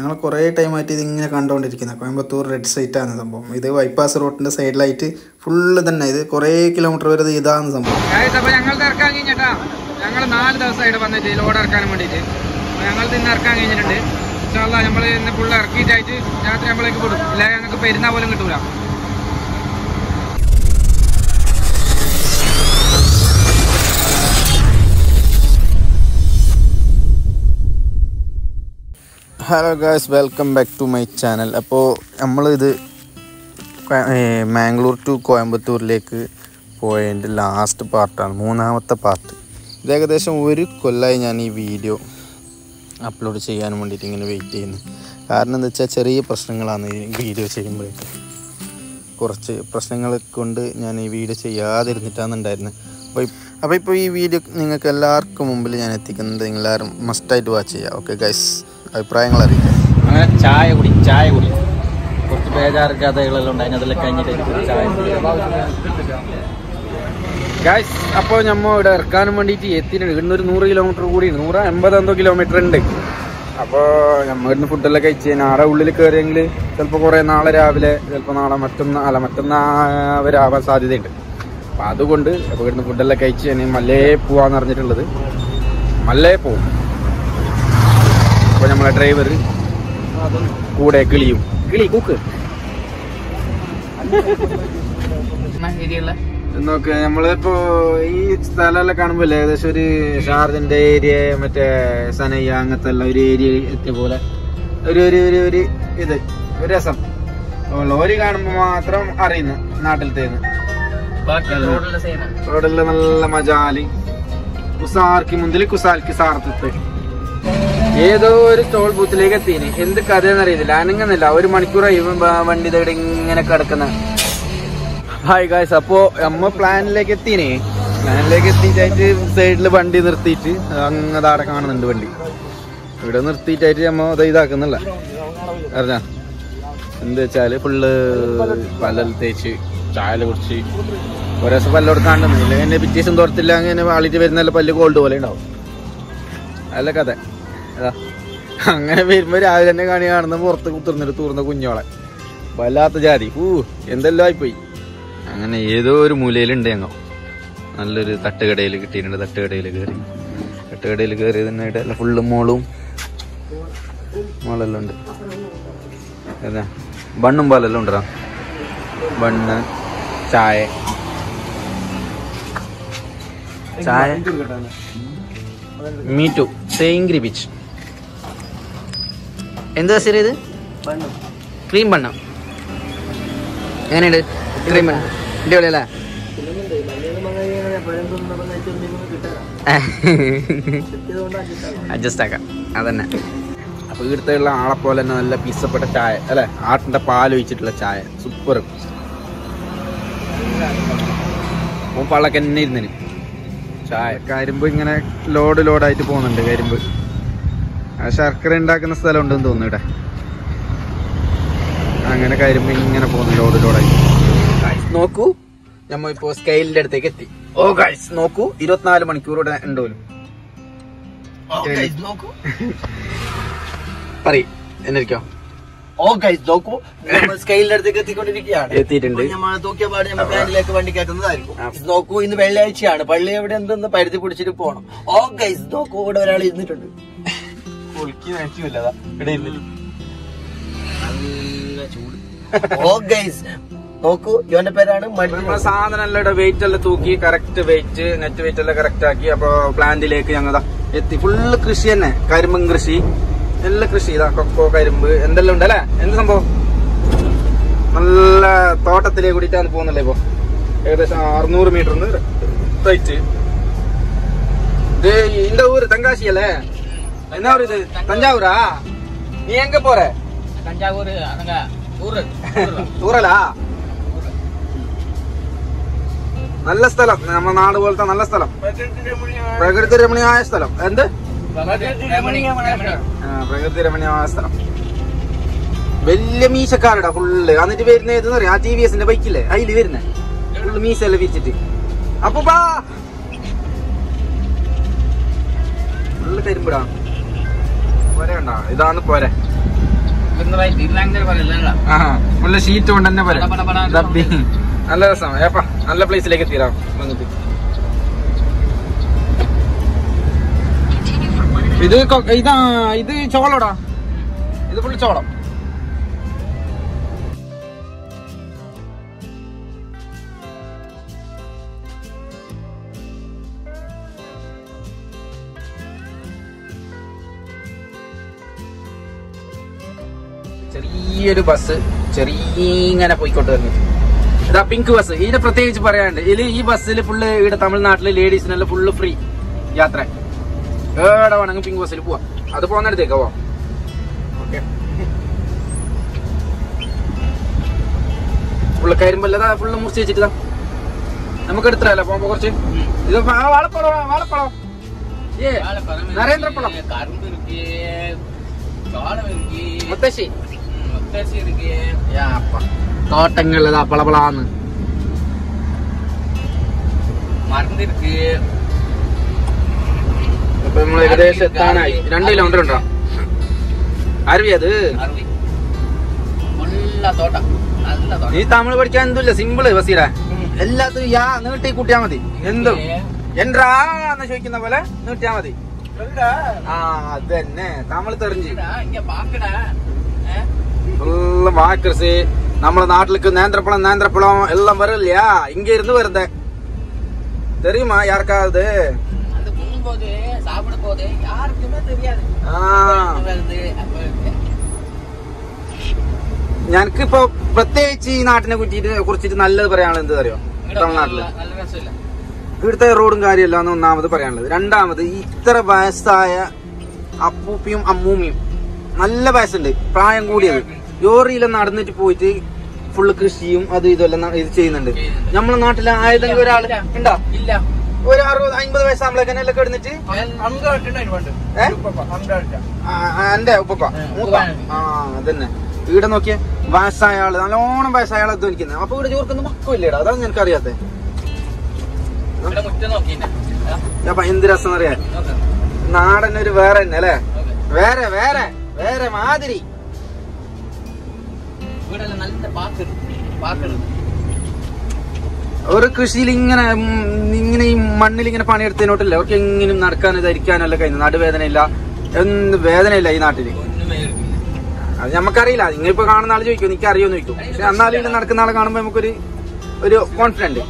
ഞങ്ങൾ കുറേ ടൈമായിട്ട് ഇതിങ്ങനെ കണ്ടുകൊണ്ടിരിക്കുന്നത്. കോയമ്പത്തൂർ റെഡ് സൈറ്റാണ് സംഭവം. ഇത് ബൈപ്പാസ് റോഡിൻ്റെ സൈഡിലായിട്ട് ഫുള്ള് തന്നെ ഇത് കുറേ കിലോമീറ്റർ വരെ ഇതാണ് സംഭവം. അപ്പോൾ ഞങ്ങൾ ഇറക്കാൻ കഴിഞ്ഞിട്ടാ, ഞങ്ങൾ 4 ദിവസമായിട്ട് വന്നിട്ട് ലോഡ് ഇറക്കാൻ വേണ്ടിയിട്ട്. ഞങ്ങൾ ഇന്ന് ഇറക്കാൻ കഴിഞ്ഞിട്ടുണ്ട്. ഇൻഷാല്ലാ നമ്മൾ ഇന്ന് ഫുള്ള് ഇറക്കിയിട്ടായിട്ട് രാത്രി നമ്മളേക്ക് കൊടുക്കും. ഇല്ലെങ്കിൽ ഞങ്ങൾക്ക് പെരുന്നാൾ പോലും കിട്ടൂല. Hello guys, welcome back to my channel. അപ്പോൾ നമ്മളിത് മാംഗ്ലൂർ ടു കോയമ്പത്തൂരിലേക്ക് പോയതിൻ്റെ ലാസ്റ്റ് പാർട്ടാണ്, 3ാമത്തെ പാർട്ട്. ഇത് ഏകദേശം 1 കൊല്ലമായി ഞാൻ ഈ വീഡിയോ അപ്ലോഡ് ചെയ്യാൻ വേണ്ടിയിട്ട് ഇങ്ങനെ വെയിറ്റ് ചെയ്യുന്നു. കാരണം എന്താ വെച്ചാൽ ചെറിയ പ്രശ്നങ്ങളാണ് ഈ വീഡിയോ ചെയ്യുമ്പോഴേക്കും. കുറച്ച് പ്രശ്നങ്ങൾ കൊണ്ട് ഞാൻ ഈ വീഡിയോ ചെയ്യാതിരുന്നിട്ടാണ് ഉണ്ടായിരുന്നത്. അപ്പോൾ ഇപ്പോൾ ഈ വീഡിയോ നിങ്ങൾക്ക് എല്ലാവർക്കും മുമ്പിൽ ഞാൻ എത്തിക്കുന്നത്. എല്ലാവരും മസ്റ്റായിട്ട് വാച്ച് ചെയ്യുക. ഓക്കെ ഗൈസ്, അഭിപ്രായങ്ങൾ അറിയിക്കാം. അങ്ങനെ ചായ കുടി കുറച്ച് ബേജാറ് കഥകളെല്ലാം ഉണ്ടായിരുന്നു. അതെല്ലാം കഴിഞ്ഞിട്ട് ചായ ഗൈസ്. അപ്പോൾ നമ്മൾ ഇവിടെ ഇറക്കാനും വേണ്ടിയിട്ട് എത്തിയിട്ടുണ്ട്. ഇവിടുന്ന് ഒരു 100 കിലോമീറ്റർ കൂടി, 180 എന്തോ കിലോമീറ്റർ ഉണ്ട്. അപ്പോൾ നമ്മൾ ഇവിടുന്ന് ഫുഡെല്ലാം കഴിച്ച് ആടെ ഉള്ളിൽ കയറിയെങ്കിൽ ചിലപ്പോൾ കുറേ നാളെ രാവിലെ, ചിലപ്പോൾ നാളെ മറ്റന്നാൾ വരെ ആവാൻ സാധ്യതയുണ്ട്. അപ്പോൾ അതുകൊണ്ട് അപ്പോൾ ഇവിടുന്ന് ഫുഡെല്ലാം കഴിച്ച് ഞാൻ മല്ലേ പോവാന്ന് പറഞ്ഞിട്ടുള്ളത്. മല്ലേ പോവും. അപ്പോൾ നമ്മളെ ഡ്രൈവർ കൂടെ കിളി കൂക്ക് നോക്ക്. നമ്മളിപ്പോൾ ഈ സ്ഥലമെല്ലാം കാണുമ്പോൾ ഏകദേശം ഒരു ഷാർജൻ്റെ ഏരിയ, മറ്റേ സനയ്യ അങ്ങനത്തെ എല്ലാം ഒരു ഏരിയ എത്തിയ പോലെ ഒരു രസം. ലോറി കാണുമ്പോൾ മാത്രം അറിയുന്നു നാട്ടിലത്തേന്ന്. റോഡെല്ലാം നല്ല മജാലി, കുസാർക്ക് മുന്തിൽ കുസാൽക്ക് സാർത്തത്ത്. ഏതോ ഒരു ടോൾ ബൂത്തിലേക്ക് എത്തിന്. എന്ത് കഥയെന്ന് അറിയത്തില്ല, അനങ്ങുന്നില്ല. 1 മണിക്കൂറായി വണ്ടി തേടി ഇങ്ങനെ കിടക്കുന്ന. ഹായ് ഗായ്സ്, അപ്പോൾ നമ്മ പ്ലാനിലേക്ക് എത്തിയിട്ടായിട്ട് സൈഡിൽ വണ്ടി നിർത്തിയിട്ട് അങ്ങതാടെ കാണുന്നുണ്ട്. വണ്ടി ഇവിടെ നിർത്തിയിട്ടായിട്ട് നമ്മ ഇതാക്കുന്നില്ല. അറിഞ്ഞാ എന്താ വെച്ചാൽ ഫുള്ള് പല്ലെല്ലാം തേച്ച് ചായ കുടിച്ച് ഒരു ദിവസം പല്ലെടുക്കാണ്ടെന്നില്ല. എന്നെ പിറ്റേ ദിവസം തുറത്തില്ല, അങ്ങനെ വാളിട്ട് വരുന്നല്ല പല്ല് ഗോൾഡ് പോലെ ഉണ്ടാവും. അല്ല കഥ അതാ. അങ്ങനെ വരുമ്പോൾ രാവിലെ തന്നെ കാണുന്ന പുറത്ത് കുത്തിർന്നിട്ട് തൂർന്ന കുഞ്ഞോളെ വല്ലാത്ത ജാതി. എന്തെല്ലാം ആയിപ്പോയി. അങ്ങനെ ഏതോ ഒരു മൂലയിലുണ്ട്. ഞങ്ങൾ നല്ലൊരു തട്ടുകടയിൽ കിട്ടിയിട്ടുണ്ട്. തട്ടുകടയിൽ കയറി തന്നെ ഇവിടെ ഫുള്ള് മോളെല്ലാം ഉണ്ട്. ഏതാ ബണ്ണും പാലെല്ലാം ഉണ്ടോ? ബണ്ണ്, ചായ മീറ്റു തേങ്കിരി ബീച്ച്. എന്താ ശരി ഇത്? ക്രീം ബണ്ണ എങ്ങനെയുണ്ട്? ക്രീം ബണ്ണ അടിപൊളിയല്ലേ? അഡ്ജസ്റ്റ് ആക്കാം അതന്നെ. അപ്പോൾ ഇവിടുത്തെ ഉള്ള ആളെപ്പോലെ തന്നെ നല്ല പീസപ്പെട്ട ചായ അല്ലേ, ആട്ടിൻ്റെ പാൽ ഒഴിച്ചിട്ടുള്ള ചായ സൂപ്പർ. പള്ളക്ക് തന്നെ ഇരുന്നതിന് ചായ. കരിമ്പ് ഇങ്ങനെ ലോഡായിട്ട് പോകുന്നുണ്ട്. കരിമ്പ് ശർക്കര ഉണ്ടാക്കുന്ന സ്ഥലം ഉണ്ടെന്ന് തോന്നുന്നു ഇവിടെ. അങ്ങനെ കരിമ്പ് ഇങ്ങനെ പോകുന്നു ലോഡായിട്ട്. നോക്കൂ, നമ്മ ഇപ്പോ സ്കെയിലിന്റെ അടുത്തേക്ക് എത്തി. ഓ ഗൈസ് നോക്കൂ, 24 മണിക്കൂർ ഇവിടെ ഉണ്ടോലും പറയും എന്നിരിക്കോ. ഓ ഗൈസ് നോക്കൂ, സ്കെയിലിന്റെ അടുത്തേക്ക് എത്തിയിട്ടുണ്ട്. പ്ലാനിലേക്ക് വണ്ടി കയറ്റുന്നതായിരിക്കും. നോക്കൂ, ഇന്ന് വെള്ളിയാഴ്ചയാണ്. പള്ളി എവിടെ എന്തെന്ന് പരുത്തി പിടിച്ചിട്ട് പോകണം. ഓ ഗൈസ് നോക്കൂ, ഇവിടെ ഒരാൾ ഇരുന്നിട്ടുണ്ട്. നല്ല ചൂട്. ഓ ഗൈസ് നോക്കൂ, ഇവന്റെ പേരാണ് സാധനം എല്ലാം വെയിറ്റ് എല്ലാം തൂക്കി കറക്റ്റ് വെയിറ്റ്, നെറ്റ് വെയിറ്റ് എല്ലാം കറക്റ്റ് ആക്കി. അപ്പൊ പ്ലാന്റിലേക്ക് ഞങ്ങൾ എത്തി. ഫുള്ള് കൃഷി തന്നെ, കരിമ്പും കൃഷി, എല്ലാ കൃഷി. ഇതാ കൊക്കോ, കരിമ്പ് എന്തെല്ലാം ഉണ്ട് അല്ലേ? എന്ത് സംഭവം? നല്ല തോട്ടത്തിലേക്ക് കൂടിയിട്ടാണ് പോകുന്നല്ലേ. ഇപ്പൊ ഏകദേശം 600 മീറ്ററിന് റൈറ്റ്. ഇത് இந்த ஊரு தென்காசி അല്ലേ? என்ன ஊரு இது? தஞ்சாவூரா? நீ எங்க போற? തഞ്ചാവൂർ ഊറലാ? നല്ല സ്ഥലം, നമ്മുടെ നാട് പോലത്തെ നല്ല സ്ഥലം, പ്രകൃതി രമണീയമായ സ്ഥലം. എന്ത് പ്രകൃതി രമണീയമായ സ്ഥലം. വലിയ മീശക്കാരടാ ഫുള്ള്. എന്നിട്ട് വരുന്ന ഏതെന്ന് പറയാം, ആ TVS ബൈക്കില്ലേ അതില് വരുന്നേ ഫുള്ള് മീശെല്ലാം വിരിച്ചിട്ട്. അപ്പൊ ഫുള്ള് കരിമ്പിടാ. പോര കണ്ട, ഇതാണ് പോര. ഫുള്ള് ഷീറ്റ് കൊണ്ട് തന്നെ പറയാം. നല്ല രസമാണ് ഏപ്പാ, നല്ല പ്ലേസിലേക്ക് എത്തിരാം വന്നിട്ട്. ഇത് ചോളോടാ, ഇത് ഫുള്ള് ചോളം. ചെറിയൊരു ബസ് ചെറിയ പോയിക്കോട്ട് വരുന്നത്. ഇതാ പിങ്ക് ബസ്. ഇതിനെ പ്രത്യേകിച്ച് പറയാനുണ്ട്, ഈ ബസ്സിൽ ഫുള്ള് ഇവിടെ തമിഴ്നാട്ടില് ലേഡീസിനെല്ലാം ഫുള്ള് ഫ്രീ യാത്ര. ഏടെ വേണമെങ്കിൽ പിങ്ക് ബസ്സിൽ പോവാം. അത് പോകുന്നിടത്തേക്ക് പോവാം. ഓക്കെ, ഫുള്ള് കരിമ്പല്ലതാ ഫുള്ള് മുറിച്ച് വെച്ചിട്ടാ നമുക്ക് എടുത്തല്ലോ പോകുമ്പോ കുറച്ച്. ഇത് വാഴപ്പഴം നരേന്ദ്രപ്പഴം മുത്തശ്ശി തോട്ടങ്ങളിലതാ പളപളാന്ന് ഇപ്പൊ നമ്മൾ ഏകദേശം എത്താനായി. 2 കിലോമീറ്റർ ഉണ്ടോ അരുവി? അത് നീ തമിഴ് പഠിക്കാൻ എന്തുമില്ല, സിമ്പിള് ബസീറ. എല്ലാത്തും യാ നീട്ടി കൂട്ടിയാ മതി. എന്തും എന്നാ ചോദിക്കുന്ന പോലെ നീട്ടിയാ മതി. ആ അത് തന്നെ തമിഴ് തെറിഞ്ഞ് ഫുള്ള് വാക്കർസ്. നമ്മളെ നാട്ടിലേക്ക് നേന്ത്രപ്പഴം എല്ലാം വരില്ല, ഇങ്ങ ഇരുന്ന് വരുന്നേ. தெரியுமா யாருக்காவது? ഞനക്കിപ്പോ പ്രത്യേകിച്ച് ഈ നാട്ടിനെ കുറിച്ചിട്ട് നല്ലത് പറയാനുള്ളത് എന്താ അറിയോ? തമിഴ്നാട്ടില് ഇവിടുത്തെ റോഡും കാര്യമല്ല ഒന്നാമത് പറയാനുള്ളത്. രണ്ടാമത് ഇത്ര വയസ്സായ അപ്പൂപ്പിയും അമ്മൂമ്മയും നല്ല വയസ്സുണ്ട്, പ്രായം കൂടിയത്, ലോറിയിലും നടന്നിട്ട് പോയിട്ട് ഫുള്ള് കൃഷിയും അതും ഇതെല്ലാം ഇത് ചെയ്യുന്നുണ്ട്. നമ്മളെ നാട്ടിലെ ആയതെങ്കിലും ഒരാള് ഉണ്ടോ? ഇല്ല. ഒരു 60-50 വയസ്സാകുമ്പോഴേക്കന്നെ എല്ലാം കിടന്നിട്ട് എന്റെ ഉപ്പ മൂപ്പ അതന്നെ ഇവിടെ നോക്കിയ വയസ്സായ ആള്, നല്ലോണം വയസ്സായ ആളെ ധരിക്കുന്നത്. അപ്പൊ ഇവിടെ ചോർക്കുന്ന മക്കളില്ലേടാ, അതാണ് എനിക്കറിയാത്തെ. അപ്പൊ എന്ത് രസം അറിയാൻ, നാടനൊരു വേറെ തന്നെ അല്ലേ, വേറെ വേറെ വേറെ മാതിരി. ഒരു കൃഷിയിൽ ഇങ്ങനെ ഈ മണ്ണിൽ ഇങ്ങനെ പണിയെടുത്തതിനോട്ടില്ല അവർക്ക് എങ്ങനെയും നടക്കാനും ധരിക്കാനും എല്ലാം കഴിയുന്നു. നടുവേദനയില്ല, എന്ത് വേദനയില്ല ഈ നാട്ടില്. അത് നമുക്കറിയില്ല, നിങ്ങളിപ്പോ കാണുന്ന ആള് ചോദിക്കും എനിക്ക് അറിയോന്ന് ചോദിക്കും. പക്ഷെ എന്നാലും ഇവിടെ നടക്കുന്ന ആളെ കാണുമ്പോ നമുക്കൊരു കോൺഫിഡന്റ്.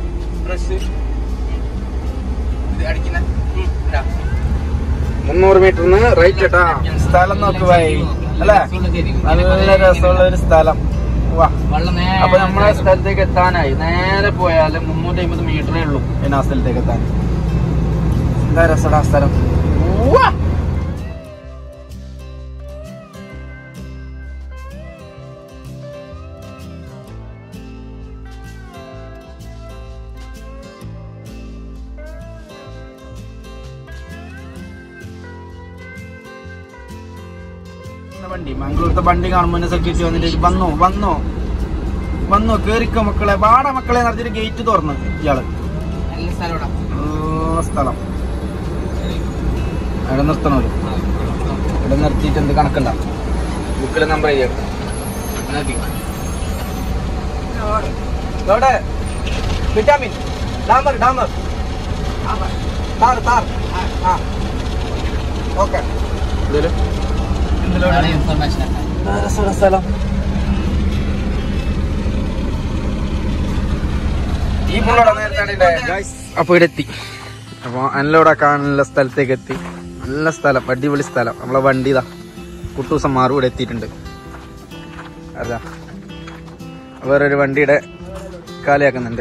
300 മീറ്ററിന് റൈറ്റ് കേട്ടാ. സ്ഥലം നോക്കുവായി അല്ലേ, നല്ല രസമുള്ള ഒരു സ്ഥലം. അപ്പൊ നമ്മളെ സ്ഥലത്തേക്ക് എത്താനായി. നേരെ പോയാല് 350 മീറ്ററേ ഉള്ളൂ പിന്നെ ആ സ്ഥലത്തേക്ക് എത്താൻ. എന്താ രസമുള്ള ആ സ്ഥലം. വണ്ടി മംഗളൂരത്തെ വണ്ടി കാണുമ്പോ സെക്യൂരിറ്റി വന്നിട്ട് വന്നു കേറിക്കോ മക്കളെ, ബാട മക്കളെ നടത്തിട്ട് ഗേറ്റ് തുറന്നു. ഇയാള് സ്ഥലം ഇവിടെ നിർത്തണല്ലോ. ഇവിടെ നിർത്തിയിട്ട് എന്ത് കണക്കുണ്ട, ബുക്കിലെ നമ്പർ എഴുതി വിറ്റാമിൻ ഡാമർ താർ ഓക്കെ. സ്ഥലം അപ്പൊ ഇവിടെ എത്തി. അപ്പൊ അനലോടാക്കാനുള്ള സ്ഥലത്തേക്ക് എത്തി. നല്ല സ്ഥലം, അടിപൊളി സ്ഥലം. നമ്മളെ വണ്ടി ഇതാ കുട്ടൂസം മാറും ഇവിടെ എത്തിയിട്ടുണ്ട്. അതാ വേറൊരു വണ്ടിയുടെ കാലിയാക്കുന്നുണ്ട്.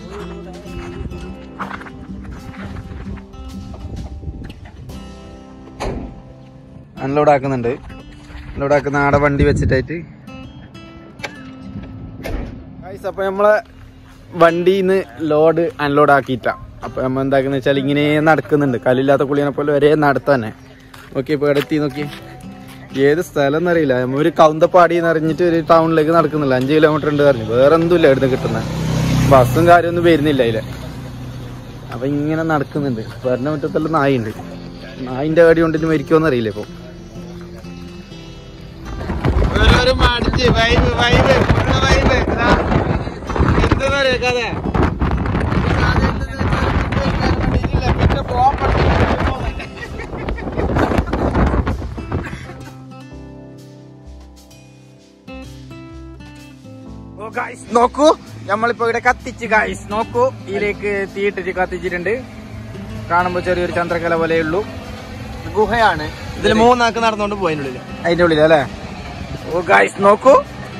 അൺലോഡാക്കുന്നുണ്ട്. അൺലോഡാക്കുന്ന ആടെ വണ്ടി വെച്ചിട്ടായിട്ട്. അപ്പൊ നമ്മളെ വണ്ടിന്ന് ലോഡ് അൺലോഡ് ആക്കിയിട്ടാ. അപ്പൊ നമ്മ എന്താക്കുന്ന വെച്ചാൽ ഇങ്ങനെ നടക്കുന്നുണ്ട്, കല്ലില്ലാത്ത കുളിയെ പോലെ ഒരേ നടത്തന്നെ. നോക്കി ഇപ്പൊ എത്തി നോക്കി, ഏത് സ്ഥലം എന്നറിയില്ല. നമ്മ ഒരു കൗന്തപ്പാടി എന്ന് അറിഞ്ഞിട്ട് ഒരു ടൗണിലേക്ക് നടക്കുന്നില്ല. 5 കിലോമീറ്റർ ഉണ്ട് പറഞ്ഞു. വേറെ എന്തുമില്ല ഇവിടുന്ന് കിട്ടുന്ന ബസ്സും കാര്യമൊന്നും വരുന്നില്ല അതിലെ. അപ്പൊ ഇങ്ങനെ നടക്കുന്നുണ്ട്. പറഞ്ഞ മുറ്റത്തെല്ലാം നായുണ്ട്. നായിന്റെ കാടി കൊണ്ടിട്ട് മരിക്കുമെന്ന് അറിയില്ല ഇപ്പൊ. എല്ലാരും അടിച്ച് വൈബ് വൈബ് ഫുള്ള് വൈബ്. എന്താ പറയാ കഥ? പിന്നെ പോകാൻ നോക്കൂ, നമ്മളിപ്പോ ഇവിടെ കത്തിച്ച് ഗായ്സ് നോക്കൂ. ഇതിലേക്ക് തീയിട്ടിട്ട് കത്തിച്ചിട്ടുണ്ട്. കാണുമ്പോ ചെറിയൊരു ചന്ദ്രകല പോലെയുള്ളൂ. ഗുഹയാണ്. ഇതിൽ 3 ആൾക്ക് നടന്നുകൊണ്ട് പോയതിനുള്ളിൽ. അതിന്റെ ഉള്ളിൽ അല്ലേ? ഓ ഗായ്സ് നോക്കൂ.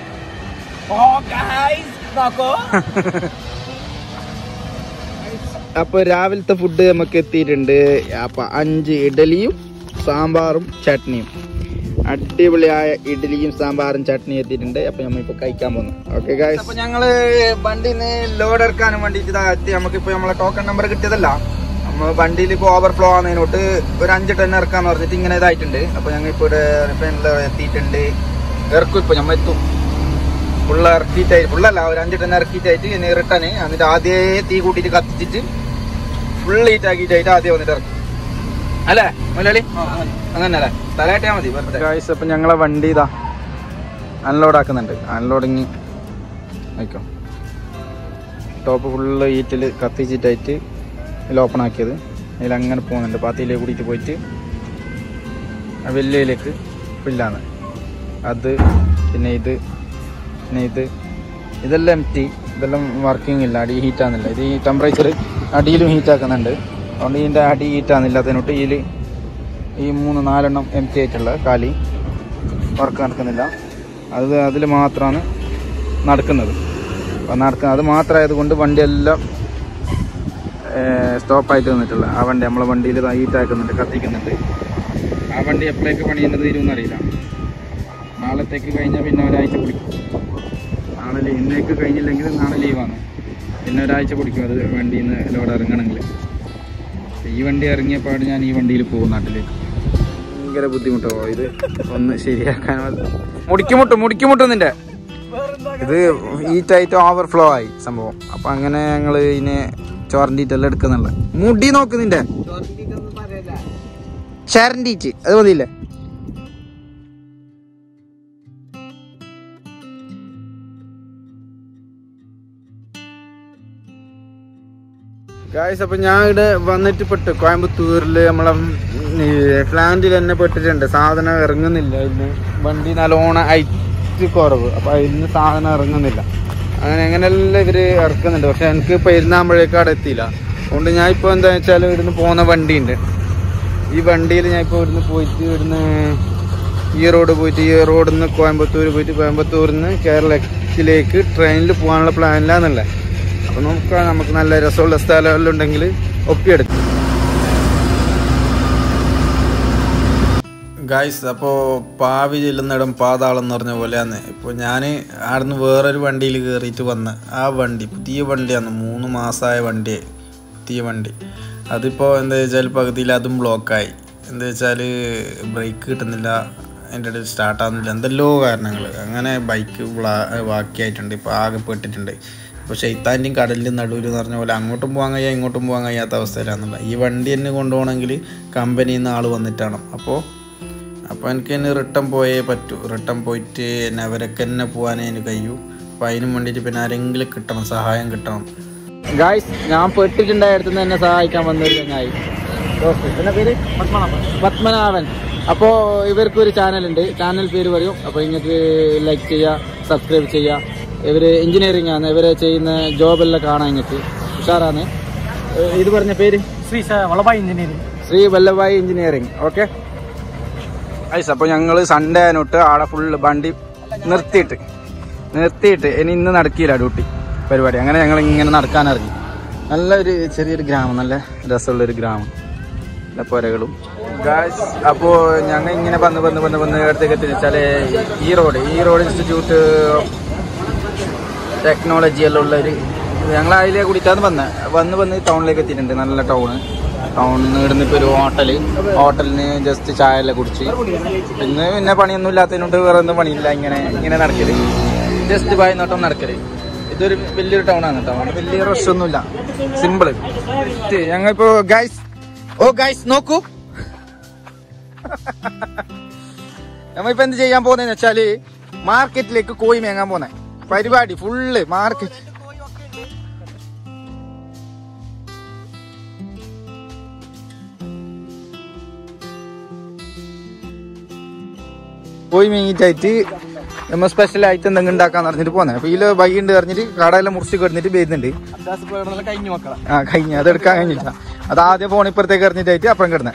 അപ്പൊ രാവിലത്തെ ഫുഡ് നമുക്ക് എത്തിയിട്ടുണ്ട്. അപ്പൊ 5 ഇഡലിയും സാമ്പാറും ചട്നിയും, അടിപൊളിയായ ഇഡലിയും സാമ്പാറും ചട്നിയും എത്തിയിട്ടുണ്ട്. അപ്പൊ നമ്മളിപ്പോ കഴിക്കാൻ പോകുന്നു. ഓക്കെ ഗായ്സ്, അപ്പൊ ഞങ്ങള് വണ്ടിന്ന് ലോഡ് ഇറക്കാനും വേണ്ടിട്ട് എത്തി. നമുക്കിപ്പോ നമ്മളെ ടോക്കൺ നമ്പർ കിട്ടിയതല്ല. നമ്മൾ വണ്ടിയിൽ ഇപ്പൊ ഓവർഫ്ലോ ആകുന്നതിനോട്ട് ഒരു 5 ടൺ ഇറക്കാന്ന് പറഞ്ഞിട്ട് ഇങ്ങനെ ഇതായിട്ടുണ്ട്. അപ്പൊ ഞങ്ങൾ ഇപ്പൊ ഇവിടെ റിഫൈനറിൽ എത്തിയിട്ടുണ്ട്. ഇറക്കും ഇപ്പൊ നമ്മൾ എത്തും. ഫുള്ള് ഇറക്കിയിട്ടായി, ഫുള്ളല്ല ഒരു 5 ടൺ ഇറക്കിയിട്ടായിട്ട് ഇനി റിട്ടേൺ. എന്നിട്ട് ആദ്യമേ തീ കൂട്ടിയിട്ട് കത്തിച്ചിട്ട് ഫുൾ ഹീറ്റ് ആക്കിയിട്ടായിട്ട് ആദ്യം വന്നിട്ട് ഇറക്കും അല്ലേ മുതലാളി? അങ്ങനെ അല്ലേ, തലയാട്ടിയാ മതി. ഗായ്സ്, അപ്പൊ ഞങ്ങളെ വണ്ടി ഇതാ അൺലോഡ് ആക്കുന്നുണ്ട്. അൺലോഡിങ് ആയിക്കോ. ടോപ്പ് ഫുള്ള് ഹീറ്റിൽ കത്തിച്ചിട്ടായിട്ട് ഇതിൽ ഓപ്പൺ ആക്കിയത്. അതിലങ്ങനെ പോകുന്നുണ്ട്. പാത്തിയിലേക്ക് കൂടിയിട്ട് പോയിട്ട് വെല്ലയിലേക്ക് ഫില്ലാണ്. അത് പിന്നെ ഇത് ഇതെല്ലാം എംറ്റി. ഇതെല്ലാം വർക്കിംഗ് ഇല്ല, അടി ഹീറ്റാകുന്നില്ല. ഇത് ഈ ടെമ്പറേച്ചർ അടിയിലും ഹീറ്റാക്കുന്നുണ്ട്. അതുകൊണ്ട് ഇതിൻ്റെ അടി ഹീറ്റാകുന്നില്ല. അതിനോട്ട് ഇതിൽ ഈ 3-4 എണ്ണം എംറ്റി ആയിട്ടുള്ള കാലി വർക്ക് നടക്കുന്നില്ല. അതിൽ മാത്രമാണ് നടക്കുന്നത്. അപ്പം അത് മാത്രമായത് കൊണ്ട് വണ്ടിയെല്ലാം സ്റ്റോപ്പായിട്ട് നിന്നിട്ടുള്ള ആ വണ്ടി നമ്മളെ വണ്ടിയിൽ ഹീറ്റാക്കുന്നുണ്ട്, കത്തിക്കുന്നുണ്ട്. ആ വണ്ടി എപ്പോഴേക്ക് പണിയുന്നത് തീരുമെന്ന് അറിയില്ല. നാളത്തേക്ക് കഴിഞ്ഞാൽ പിന്നെ ഒരാഴ്ച പിടിക്കും. നാളെ ഇന്നേക്ക് കഴിഞ്ഞില്ലെങ്കിൽ നാളെ ലീവാണ്. പിന്നെ ഒരാഴ്ച പിടിക്കും അത് വണ്ടിയിൽ നിന്ന് ലോഡ് ഇറങ്ങണമെങ്കിൽ. ഈ വണ്ടി ഇറങ്ങിയപ്പാട് ഞാൻ ഈ വണ്ടിയിൽ പോകും നാട്ടിലേക്ക്. ഭയങ്കര ബുദ്ധിമുട്ടോ ഇത് ഒന്ന് ശരിയാക്കാൻ. മുടിക്കുമുട്ടും നിന്റെ ഇത് ഹീറ്റായിട്ട് ഓവർഫ്ലോ ആയി സംഭവം. അപ്പം അങ്ങനെ ഞങ്ങൾ ഇതിനെ ചോരണ്ടീറ്റെല്ലാം എടുക്കുന്നുള്ള. മുടി നോക്ക് നിന്റെ ചരണ്ടീറ്റ് അത് മതിയില്ലേ? ഗായ്സ്, അപ്പൊ ഞാൻ ഇവിടെ വന്നിട്ട് പെട്ടു കോയമ്പത്തൂരിൽ നമ്മളെ പ്ലാന്റിൽ തന്നെ പെട്ടിട്ടുണ്ട്. സാധനം ഇറങ്ങുന്നില്ല. ഇന്ന് വണ്ടി നല്ലോണം ഐറ്റ് കുറവ്. അപ്പൊ ഇന്ന് സാധനം ഇറങ്ങുന്നില്ല. അങ്ങനെയെല്ലാം ഇവര് ഇറക്കുന്നുണ്ട്. പക്ഷെ എനിക്ക് പെരുന്നാകുമ്പോഴേക്കും അവിടെ എത്തിയില്ല. അതുകൊണ്ട് ഞാൻ ഇപ്പോൾ എന്താ വെച്ചാൽ ഇവിടുന്ന് പോകുന്ന വണ്ടിയുണ്ട്. ഈ വണ്ടിയിൽ ഞാൻ ഇപ്പോൾ ഇവിടുന്ന് പോയിട്ട് ഇവിടുന്ന് ഈ റോഡ് പോയിട്ട് ഈ റോഡിൽ നിന്ന് കോയമ്പത്തൂർ പോയിട്ട് കോയമ്പത്തൂരിൽ നിന്ന് കേരളത്തിലേക്ക് ട്രെയിനിൽ പോകാനുള്ള പ്ലാനിലാന്നുള്ളത്. അപ്പോൾ നമുക്ക് നല്ല രസമുള്ള സ്ഥലമെല്ലാം ഉണ്ടെങ്കിൽ ഒപ്പിയെടുക്കും. ഗായ്സ്, അപ്പോൾ പാവി ചെല്ലുന്നിടം പാതാളം എന്ന് പറഞ്ഞ പോലെയാണ്. ഇപ്പോൾ ഞാൻ അവിടുന്ന് വേറൊരു വണ്ടിയിൽ കയറിയിട്ട് വന്ന് ആ വണ്ടി പുതിയ വണ്ടിയാണ്, 3 മാസമായ വണ്ടി, പുതിയ വണ്ടി. അതിപ്പോൾ എന്താ വെച്ചാൽ പകുതിയിൽ അതും ബ്ലോക്കായി. എന്താ വെച്ചാൽ ബ്രേക്ക് കിട്ടുന്നില്ല, അതിൻ്റെ ഇടയിൽ സ്റ്റാർട്ടാകുന്നില്ല, എന്തെല്ലോ കാരണങ്ങൾ. അങ്ങനെ ബൈക്ക് ബാക്കിയായിട്ടുണ്ട്. ഇപ്പോൾ ആകെ പെട്ടിട്ടുണ്ട്. ഇപ്പോൾ ഷെയ്ത്താൻ്റെയും കടലിൻ്റെ നടുവിൽ എന്ന് പറഞ്ഞ പോലെ അങ്ങോട്ടും പോകാൻ കഴിയാ ഇങ്ങോട്ടും പോകാൻ കഴിയാത്ത അവസ്ഥയിലാണെന്നുള്ള. ഈ വണ്ടി തന്നെ കൊണ്ടുപോകണമെങ്കിൽ കമ്പനിയിൽ നിന്ന് ആൾ വന്നിട്ടാണ്. അപ്പോൾ എനിക്ക് തന്നെ റിട്ടേൺ പോയേ പറ്റൂ. റിട്ടേൺ പോയിട്ട് എന്നെ അവരൊക്കെ തന്നെ പോകാനേ എനിക്ക് കഴിയൂ. അപ്പോൾ അതിനും വേണ്ടിയിട്ട് പിന്നെ ആരെങ്കിലും കിട്ടണം, സഹായം കിട്ടണം. ഗായ്സ്, ഞാൻ പെട്ടിട്ടുണ്ടായിരുന്നു എന്നെ സഹായിക്കാൻ വന്നൊരു ചങ്ങായി. എൻ്റെ പേര് പത്മനാഭൻ. അപ്പോൾ ഇവർക്കൊരു ചാനലുണ്ട്, ചാനൽ പേര് പറയും. അപ്പോൾ നിങ്ങൾക്ക് ലൈക്ക് ചെയ്യുക, സബ്സ്ക്രൈബ് ചെയ്യുക. ഇവർ എഞ്ചിനീയറിംഗ് ആണ്, ഇവർ ചെയ്യുന്ന ജോബെല്ലാം കാണാൻ നിങ്ങൾക്ക് ഉഷാറാണ്. ഇത് പറഞ്ഞ പേര് Shri Vallabhai engineering. Okay guys. അപ്പോൾ ഞങ്ങൾ സൺഡേ ആനോട്ട് ആടെ ഫുള്ള് വണ്ടി നിർത്തിയിട്ട് ഇന്ന് നടക്കില്ല ഡ്യൂട്ടി പരിപാടി. അങ്ങനെ ഞങ്ങൾ ഇങ്ങനെ നടക്കാനിറങ്ങി. നല്ലൊരു ചെറിയൊരു ഗ്രാമം, നല്ല രസമുള്ളൊരു ഗ്രാമം, നല്ല പുരകളും. ഗായ്സ്, അപ്പോൾ ഞങ്ങൾ ഇങ്ങനെ വന്ന് ഇടത്തേക്ക് എത്തി വെച്ചാൽ ഈ റോഡ് ഇൻസ്റ്റിറ്റ്യൂട്ട് ടെക്നോളജി എല്ലാം ഉള്ളൊരു ഞങ്ങൾ അതിലേക്ക് കൂടിയിട്ടാണ് വന്ന് ടൗണിലേക്ക് എത്തിയിട്ടുണ്ട്. നല്ല ടൗണിൽ ഇടുന്ന ഇപ്പോൾ ഒരു ഹോട്ടലിന് ജസ്റ്റ് ചായ എല്ലാം കുടിച്ച് പിന്നെ പണിയൊന്നും ഇല്ലാത്തതിനോട്ട് വേറെ ഒന്നും പണിയില്ല. ഇങ്ങനെ നടക്കല്, ജസ്റ്റ് ബായ് നോട്ടം നടക്കല്. ഇതൊരു വലിയൊരു ടൗണാണ് കേട്ടോ, വലിയ റഷ് ഒന്നുമില്ല, സിമ്പിള്. ഞങ്ങളിപ്പോ ഗൈസ് നോക്കൂ, നമ്മളിപ്പോ എന്ത് ചെയ്യാൻ പോകുന്നതെന്ന് വെച്ചാല് മാർക്കറ്റിലേക്ക് കോഴി മേങ്ങാൻ പോന്നെ പരിപാടി ഫുള്ള് മാർക്കറ്റ്. കോഴി മേങ്ങിട്ടായിട്ട് നമ്മ സ്പെഷ്യൽ ആയിട്ട് എന്തെങ്കിലും ഉണ്ടാക്കാന്ന് പറഞ്ഞിട്ട് പോന്നെ. അപ്പൊ ഇതില് വൈകിണ്ട് പറഞ്ഞിട്ട് കടയെല്ലാം മുറിച്ച് കിടന്നിട്ട് വരുന്നുണ്ട്. കഴിഞ്ഞു അതെടുക്കാൻ കഴിഞ്ഞില്ല. അത് ആദ്യം ഫോൺ ഇപ്പുറത്തേക്ക് എറിഞ്ഞിട്ടായിട്ട് അപ്പുറം കിടന്നെ.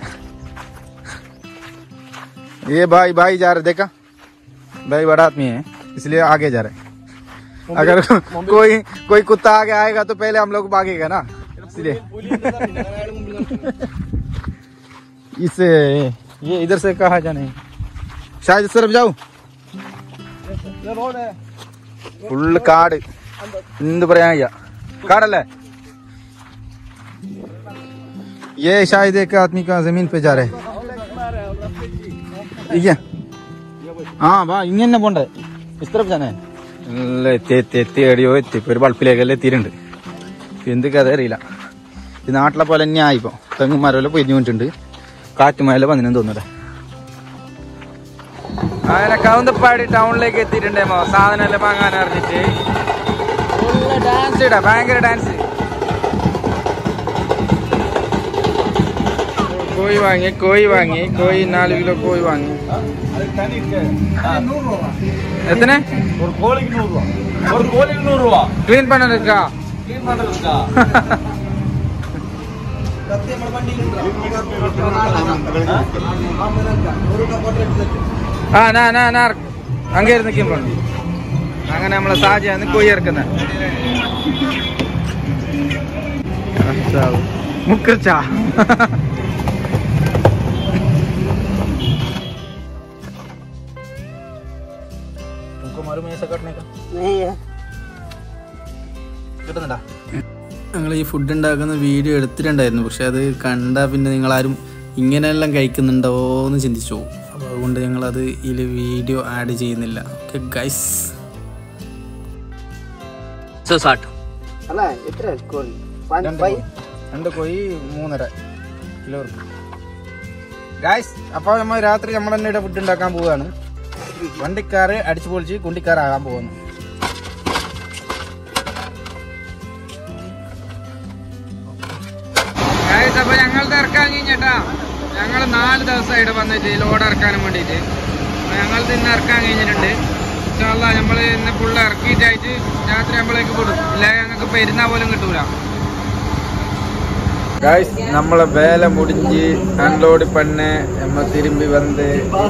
ये भाई भाई जा रहे देखा भाई बड़ा आदमी है इसलिए आगे जा रहे. अगर कोई कुत्ता आगे आएगा तो पहले हम लोग भागेगा ना इसलिए. इससे ये इधर से कहा जाने शायद इस तरफ जाऊं. फुल काड़ എന്ത് പറയാ काड़ल है. ये शायद एक आदमी का जमीन पे जा रहे हैं. हाँ वाह इങ്ങനെ പോണ്ടേ इस तरफ जाना है. എത്തി ഒരു ബൾപ്പിലേക്കല്ലേ എത്തിയിട്ടുണ്ട്. എന്ത് കഥ അറിയില്ല. ഈ നാട്ടിലെ പോലെ തന്നെ ആയിപ്പോ തെങ്ങും മരമെല്ലാം പൊരിഞ്ഞു കൊണ്ടിട്ടുണ്ട്. കാറ്റുമല വന്നിനും തോന്നൂല. അങ്ങനെ കൗന്തപ്പാടി ടൗണിലേക്ക് എത്തിയിട്ടുണ്ടേമോ സാധനം എല്ലാം വാങ്ങാൻ അറിഞ്ഞിട്ട്. ഡാൻസ് ഇടാ ഭയങ്കര ഡാൻസ്. കോഴി വാങ്ങി 4 കിലോ കോഴി വാങ്ങി. എത്ര ക്ലീൻ പണിക്കാ അങ്ങേ നിൽക്കുമ്പോ അങ്ങനെ നമ്മളെ സാജിയാണ് കോഴി ഇറക്കുന്ന മുക്കർച്ചാ. ഞങ്ങൾ ഈ ഫുഡ് ഉണ്ടാക്കുന്ന വീഡിയോ എടുത്തിട്ടുണ്ടായിരുന്നു. പക്ഷെ അത് കണ്ടാൽ പിന്നെ നിങ്ങളാരും ഇങ്ങനെയെല്ലാം കഴിക്കുന്നുണ്ടോ എന്ന് ചിന്തിച്ചു പോകും. അപ്പോൾ അതുകൊണ്ട് ഞങ്ങളത് ഇതിൽ വീഡിയോ ആഡ് ചെയ്യുന്നില്ല. Okay guys. രണ്ട് കോഴി 3.5 കിലോ ഗൈസ്. അപ്പോൾ നമ്മൾ രാത്രി നമ്മൾ തന്നെ ഇവിടെ ഫുഡ് ഉണ്ടാക്കാൻ പോവുകയാണ്. വണ്ടിക്കാറ് അടിച്ചു പൊളിച്ച് കുണ്ടിക്കാറാകാൻ പോകുന്നു. അപ്പൊ ഞങ്ങൾക്ക് ഇറക്കാൻ കഴിഞ്ഞേട്ടാ. ഞങ്ങൾ 4 ദിവസമായിട്ട് വന്നിട്ട് ലോഡ് ഇറക്കാനും വേണ്ടിയിട്ട്. ഞങ്ങൾക്ക് ഇന്ന് ഇറക്കാൻ കഴിഞ്ഞിട്ടുണ്ട്. നമ്മൾ ഇന്ന് ഫുള്ള് ഇറക്കിയിട്ടായിട്ട് രാത്രി നമ്മളേക്ക് വിടും. ഇല്ല ഞങ്ങൾക്ക് പെരുന്നാ പോലും കിട്ടൂല. നമ്മളെ വേല മുടിഞ്ഞ് അൺലോഡ് പണ്ണ് നമ്മ തിരുമ്പി വന്ന്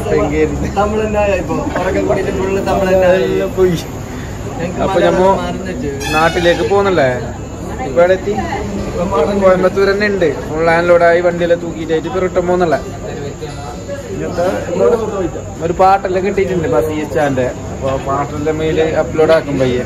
പോയി. അപ്പൊ നമ്മ നാട്ടിലേക്ക് പോന്നല്ലേ. ഇപ്പൊ ഇവിടെ എത്തി. കോയമ്പത്തൂർ തന്നെ ഉണ്ട്. ഫുൾ അൺലോഡായി വണ്ടിയെല്ലാം തൂക്കിയിട്ടായിട്ട് ഇപ്പൊ റിട്ടേൺ പോന്നല്ലേ. ഒരു പാട്ടെല്ലാം കിട്ടിയിട്ടുണ്ട് ബസ് ഈസ്റ്റാന്റെ. അപ്പൊ പാട്ടെല്ലാം മേല് അപ്ലോഡ് ആക്കും പയ്യെ.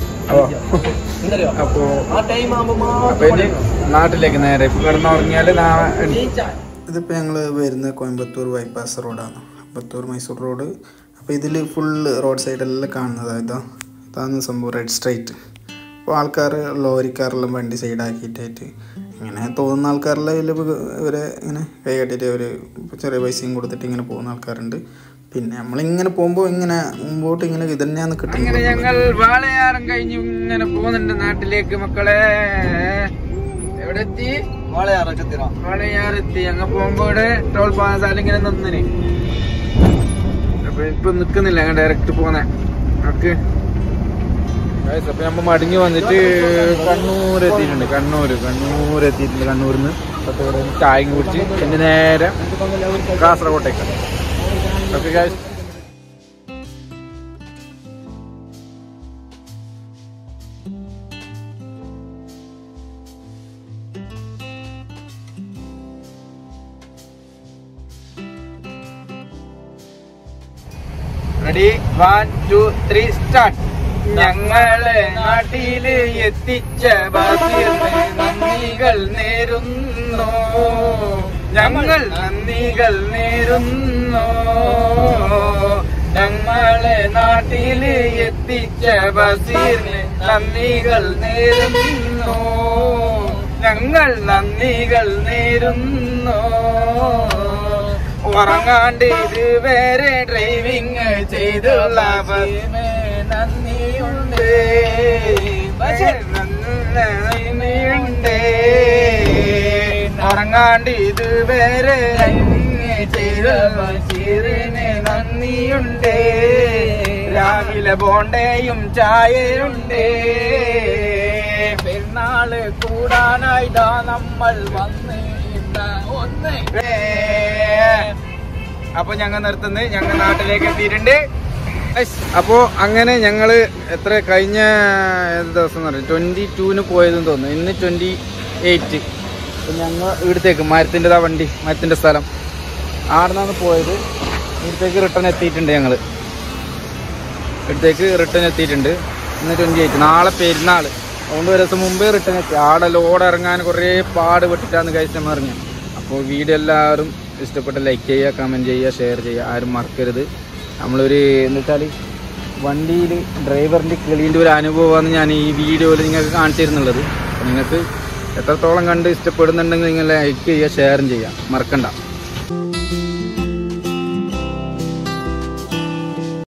അപ്പൊ ഇനി നാട്ടിലേക്ക് നേരെ കിടന്നുറങ്ങിയാല്. ഇതിപ്പോ ഞങ്ങള് വരുന്നത് കോയമ്പത്തൂർ ബൈപ്പാസ് റോഡാണ്. കോയമ്പത്തൂർ മൈസൂർ റോഡ്. അപ്പൊ ഇതില് ഫുള്ള് റോഡ് സൈഡെല്ലാം കാണുന്നത് ഇതാണ് സംഭവം. Red straight. അപ്പോൾ ആൾക്കാർ ലോറിക്കാരെല്ലാം വണ്ടി സൈഡാക്കിയിട്ടായിട്ട് ഇങ്ങനെ തോന്നുന്ന ആൾക്കാരെല്ലാം ഇവരെ ഇങ്ങനെ കൈ കെട്ടിയിട്ട് ഒരു ചെറിയ പൈസയും കൊടുത്തിട്ട് ഇങ്ങനെ പോകുന്ന ആൾക്കാരുണ്ട്. പിന്നെ നമ്മളിങ്ങനെ പോകുമ്പോൾ ഇങ്ങനെ മുമ്പോട്ട് ഇങ്ങനെ ഇത് തന്നെയാണ് കിട്ടുന്നത്. ഞങ്ങൾ വാളയാറും കഴിഞ്ഞ് ഇങ്ങനെ പോകുന്നുണ്ട് നാട്ടിലേക്ക് മക്കളെ. എവിടെ എത്തി? വാളയാറെത്തി. ഞങ്ങൾ പോകുമ്പോ ഇവിടെ ടോൾ പാസാല ഇങ്ങനെ നിന്നിന്. അപ്പൊ ഇപ്പൊ നിക്കുന്നില്ല. ഞങ്ങൾ ഡയറക്റ്റ് പോന്നെ. ഓക്കെ. അപ്പൊ നമ്മ മടങ്ങി വന്നിട്ട് കണ്ണൂർ എത്തിയിട്ടുണ്ട്. കണ്ണൂരിന്ന് ചായയും കുടിച്ച് പിന്നെ നേരെ കാസർഗോട്ടേക്ക്. Okay guys. Ready 1 2 3 start. ഞങ്ങളെ നാട്ടില് എത്തിച്ച ബാസിറിന് നന്ദികൾ നേരുന്നു. ഞങ്ങൾ നന്ദികൾ നേരുന്നു. ഞങ്ങളെ നാട്ടില് എത്തിച്ച ബാസിറിന് നന്ദികൾ നേരുന്നു. ഞങ്ങൾ നന്ദികൾ നേരുന്നു. ഉറങ്ങാണ്ട് ഇത് വേറെ ഡ്രൈവിങ് ചെയ്തുള്ള നന്ദിയുണ്ട് നന്ദിയുണ്ട് ഉറങ്ങാണ്ട് ഇതുവരെ ചെയ്തീറിന് നന്ദിയുണ്ട് രാവിലെ ബോണ്ടയും ചായയുണ്ട് പെരുന്നാള് കൂടാനായി നമ്മൾ വന്ന് ഒന്ന് അപ്പൊ ഞങ്ങൾ നിർത്തുന്നത് ഞങ്ങൾ നാട്ടിലേക്ക് എത്തിയിട്ടുണ്ട്. അപ്പോ അങ്ങനെ ഞങ്ങള് എത്ര കഴിഞ്ഞ ദിവസം എന്ന് പറഞ്ഞു 22-ന് പോയതെന്ന് തോന്നുന്നു. ഇന്ന് 28. അപ്പൊ ഞങ്ങൾ ഇവിടത്തേക്ക് മരത്തിൻ്റെ വണ്ടി മരത്തിൻ്റെ സ്ഥലം ആടുന്നാണ് പോയത്. ഇവിടത്തേക്ക് റിട്ടേൺ എത്തിയിട്ടുണ്ട്. ഞങ്ങൾ ഇവിടത്തേക്ക് റിട്ടേൺ എത്തിയിട്ടുണ്ട്. ഇന്ന് 28. നാളെ പെരുന്നാൾ. അതുകൊണ്ട് ഒരു ദിവസം മുമ്പേ റിട്ടേൺ എത്തി. ആടെ ലോഡ് ഇറങ്ങാൻ കുറേ പാട് പെട്ടിട്ടാണ് കഴിച്ച് നമ്മൾ ഇറങ്ങിയത്. അപ്പോൾ വീഡിയോ എല്ലാവരും ഇഷ്ടപ്പെട്ട ലൈക്ക് ചെയ്യുക, കമൻറ്റ് ചെയ്യുക, ഷെയർ ചെയ്യുക. ആരും മറക്കരുത്. നമ്മളൊരു എന്താ വെച്ചാൽ വണ്ടിയിൽ ഡ്രൈവറിൻ്റെ കിളീൻ്റെ ഒരു അനുഭവമാണ് ഞാൻ ഈ വീഡിയോയിൽ നിങ്ങൾക്ക് കാണിച്ചു തരുന്നുള്ളത്. അപ്പോൾ നിങ്ങൾക്ക് എത്രത്തോളം കണ്ട് ഇഷ്ടപ്പെടുന്നുണ്ടെങ്കിൽ നിങ്ങൾ ലൈക്ക് ചെയ്യുക, ഷെയറും ചെയ്യുക, മറക്കണ്ട.